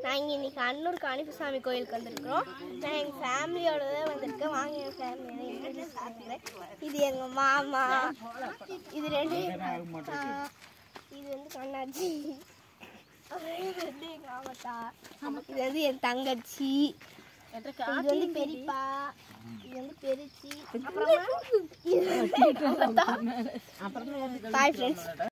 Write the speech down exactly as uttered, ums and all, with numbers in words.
நான் இங்கே இன்னைக்கு அன்னூர் காணிப்பசாமி கோயிலுக்கு வந்திருக்கிறோம். நான் எங்கள் ஃபேமிலியோட தான் வந்திருக்கேன். வாங்க என் ஃபேமிலி என்ன சாப்பிட்றேன். இது எங்கள் மாமா, இது ரெண்டு, இது வந்து கண்ணாச்சி, இது வந்து எங்கள் ஆமத்தா, இது வந்து என் தங்கச்சி, இது வந்து பெரியப்பா, இது வந்து பெருச்சி, அப்புறமா பாய் ஃப்ரெண்ட்ஸ்.